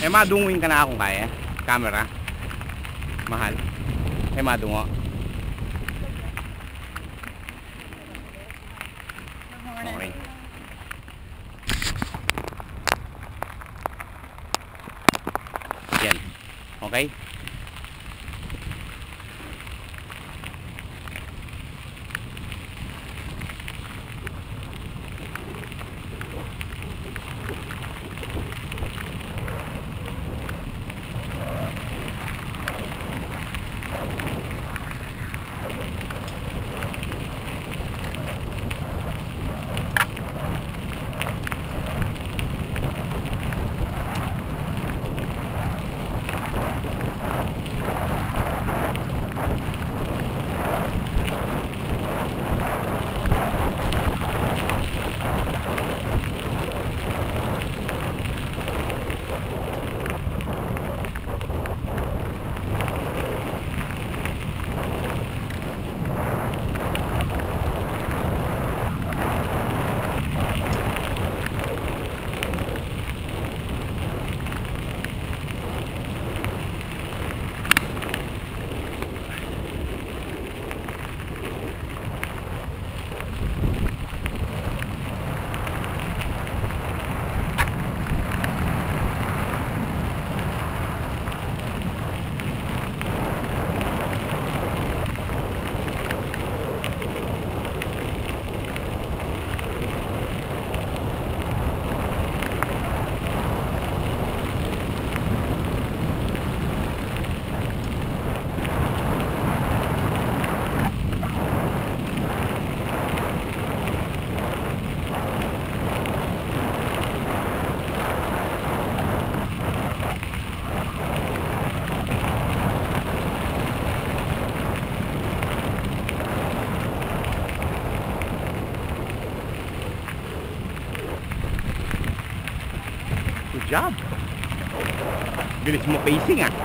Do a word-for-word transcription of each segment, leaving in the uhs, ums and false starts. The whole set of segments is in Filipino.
May madunguin ka na akong kaya. Camera. Mahal. May madungo. Okay. Yan. Okay. Good job. Bilis mo pacing ah.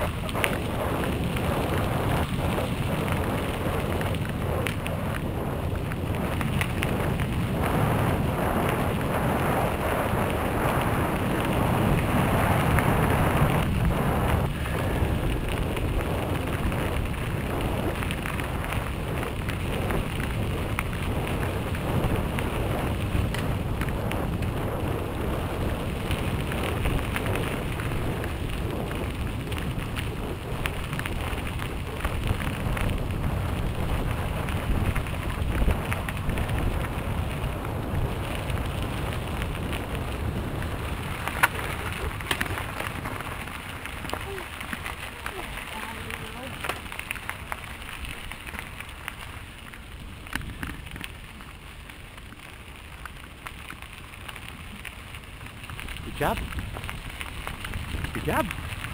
Good job. Good job.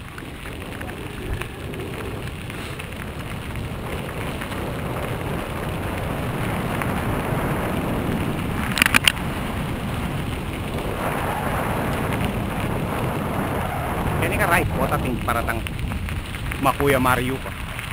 Kaya ka right po tating paratang Makuya Mario pa.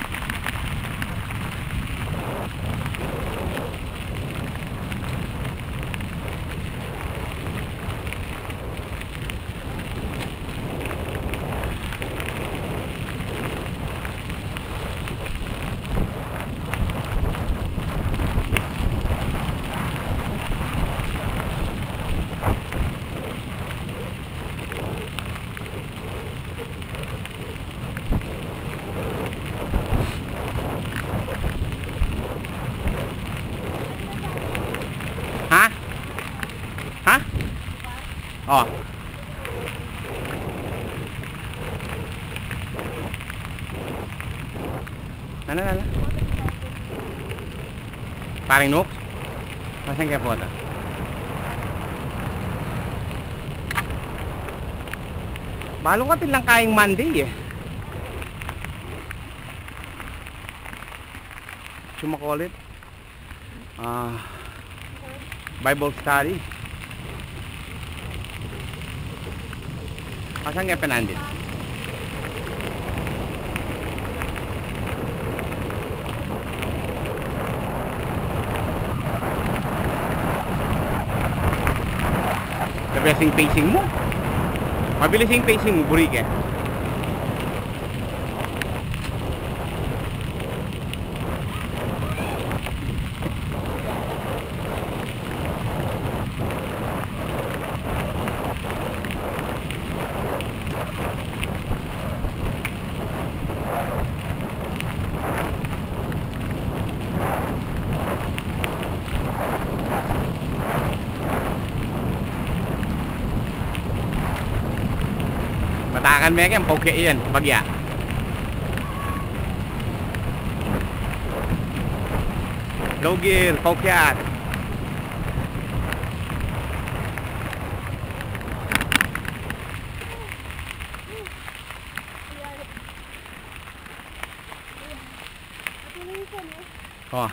Ha? Ha? Oh. Ano, ano? Paring Nook? Masan kaya po ito? Balong kapit lang kayang Monday eh. Sumakulit. Ah... Uh, Bible study. Asan nga panandit? Mabilis yung pacing mo. Mabilis yung pacing mo, Burike. Takan mo yan, poke yan, bagya. Low gear, poke at. Oh.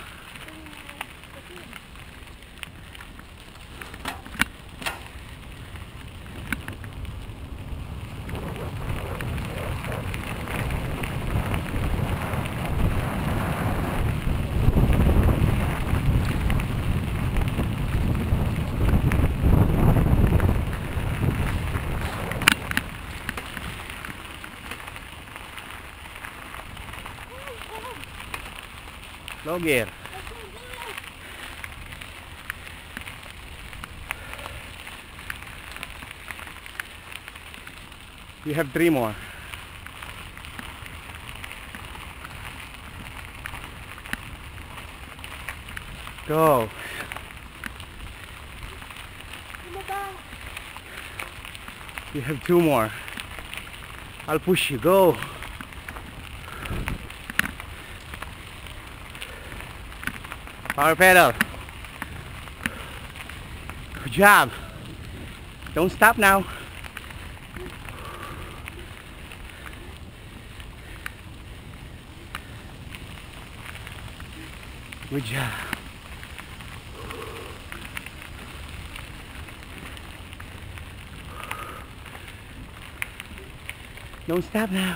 Low gear. We have three more. Go. You have two more. I'll push you. Go. Power pedal. Good job. Don't stop now. Good job. Don't stop now.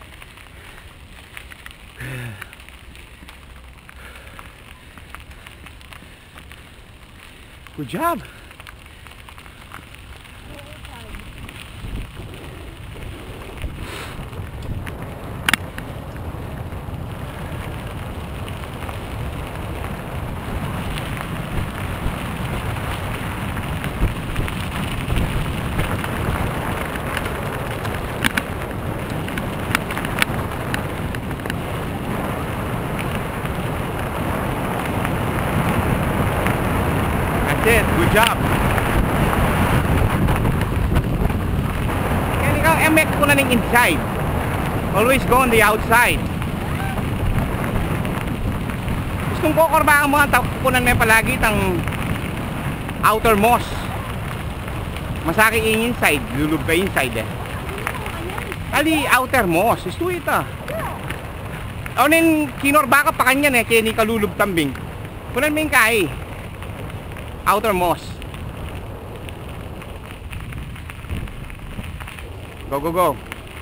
Good job. That's it. Good job. Yan ikaw, M X ko na ng inside. Always go on the outside. Gustong ko korbakan mo ang tapunan mo palagi tang outermost. Masaki yung inside. Lulub ka inside eh. Ali outermost. Isto ito. O nin kinorba ka pa kanyan eh. Kaya ni kalulub tambing. Kunan mo yung kai. Outermost. Go, go, go.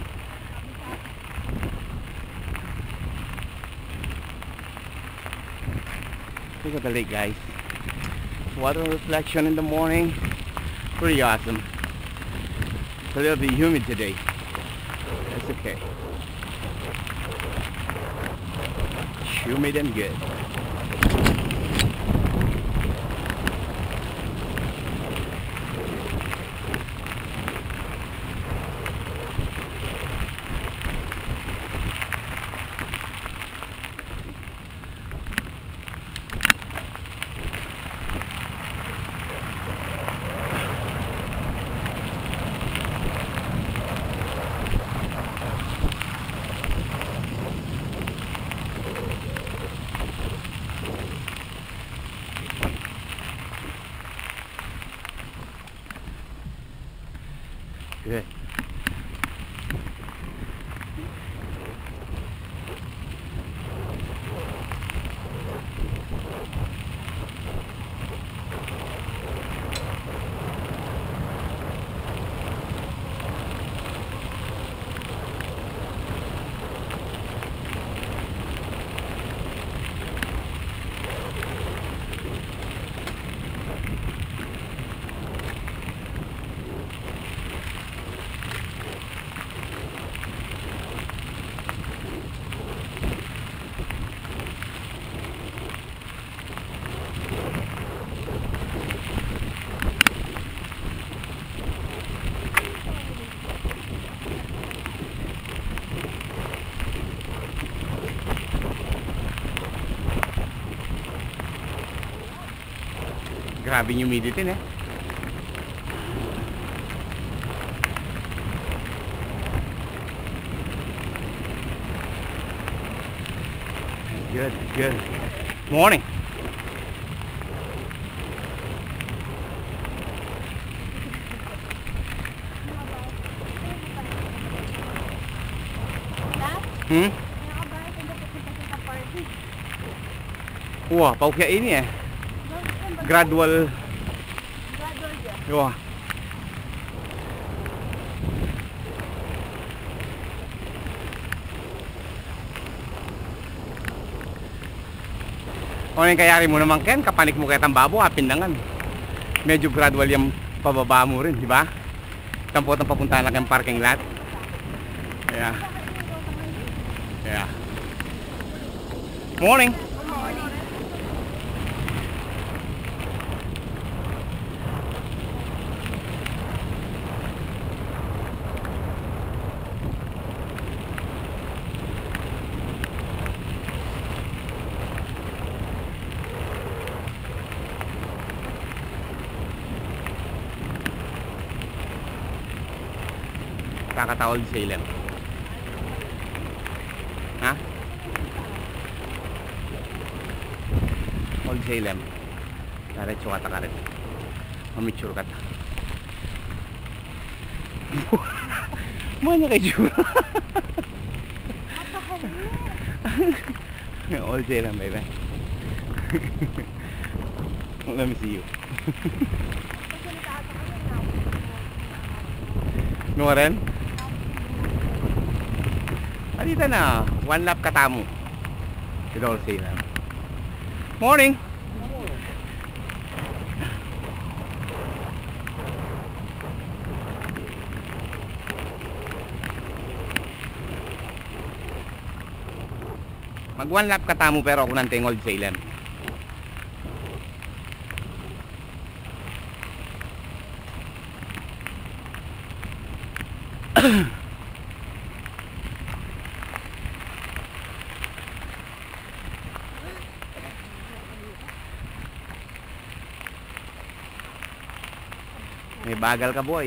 Look at the lake, guys. Water reflection in the morning. Pretty awesome. It's a little bit humid today. That's okay. Humid and good. Good. Grabe yung humidity eh. Good, good. Morning. Hmm? Wah, paukya ini ya. Gradual. Wah. O yung kayari mo naman Ken, kapanik mo kaya tambabo, apindangan. Medyo gradual yung pababa mo rin, di ba? Tampot ang papuntahan lang yung parking lot. Yeah. Yeah. Morning. Kakatawag sa ilan. Ha? Old Salem. Diretso ka ta ka rin. Mamitsure ka ta. Manya kay Jura. Old Salem, baby. Let me see you. Ano ka rin? Dito na, one lap katamu. Dito Old Salem. Morning. Mag one lap katamu pero ako nanteng Old Salem. May bagal ka boy.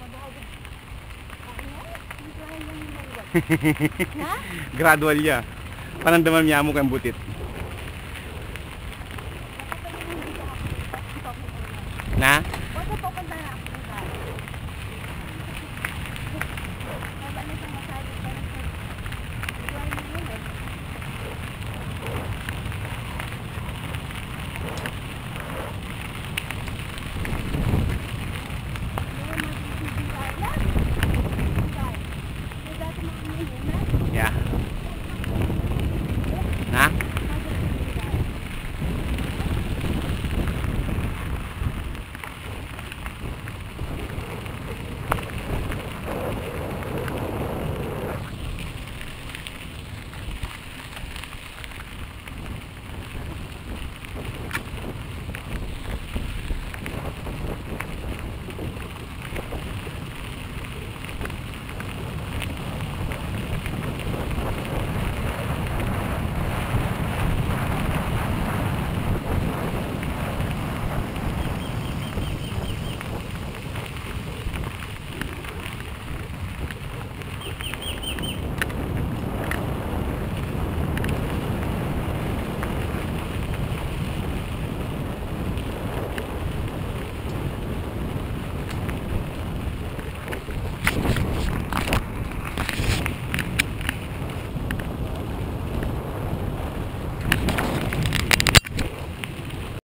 Gradual ya. Panandaman niya mo kang butit. Na?